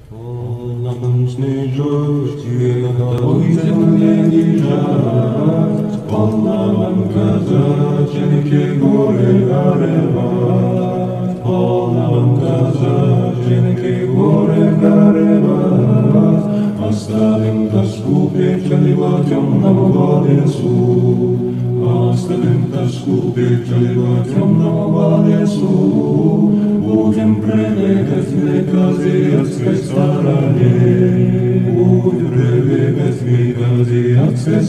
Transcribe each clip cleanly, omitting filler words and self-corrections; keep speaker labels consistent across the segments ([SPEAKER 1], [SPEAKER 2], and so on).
[SPEAKER 1] Полном снежочке годовой земле лежат, в полном казаченке горы гореват, в полном казаченке горы гореват. Оставим тоску печали во темном лесу, оставим тоску печали во темном лесу. Будем прибегать к азиатской стороне, будем прибегать к азиатской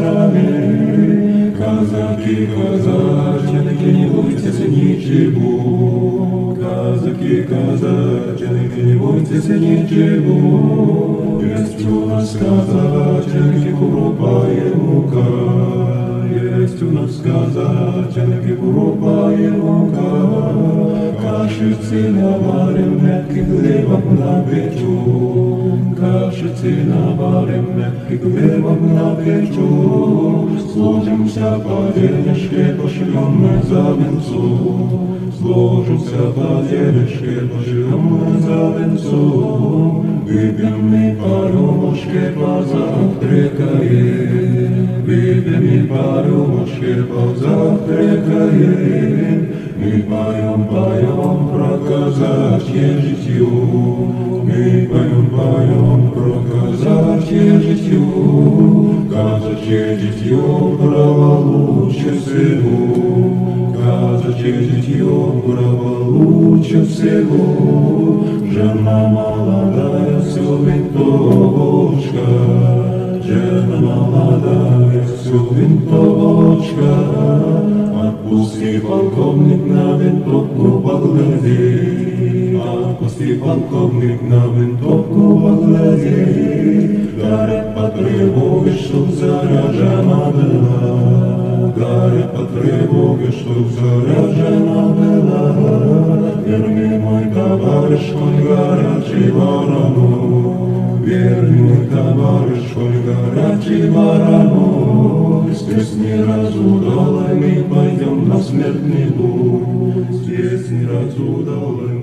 [SPEAKER 1] стороне. Казаки, казаченки, не бойтесь ничего, казаки, казаченки, не бойтесь ничего. Есть у нас казаченки крупа и мука, есть у нас казаченки крупа и мука. Кашицы наварим, мягкий хлебом напечем, кашицы наварим, мягкий хлебом напечем. Сложимся по денежке, пошлем мы за венцом, сложимся по денежке, пошлем мы за венцом. Выпьем мы по рюмочке, позавтракаем, выпьем мы по рюмочке, позавтракаем. Мы поем, поем про казачье житье, мы поем, поем про казачье житье, казачье житье праволучше всего, казачье житье праволучше всего. Жена молодая, все винтовочка, жена молодая, все винтовочка. Отпусти, полковник, на винтовку погляди, отпусти, полковник, на винтовку погляди. Горят по тревоге, чтоб заряжена была, горят по тревоге, чтоб заряжена была. Верни, мой товарищ, мой горячий воронок, верни, мой товарищ, мой горячий воронок. Здесь не разудалый, мы пойдем на смертный бой, здесь не разудалый.